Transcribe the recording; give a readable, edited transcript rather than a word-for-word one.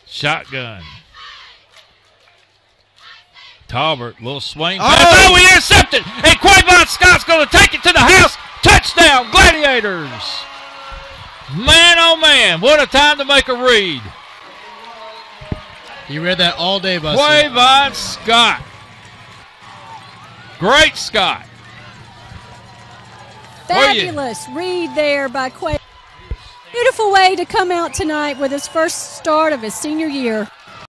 Shotgun. Talbert, little swing. Oh, we intercepted. And Quavon Scott's going to take it to the house. Touchdown, Gladiators. Man, oh, man. What a time to make a read. You read that all day, Buster. Quavon Scott. Great Scott. Fabulous read there by Quavon. Beautiful way to come out tonight with his first start of his senior year.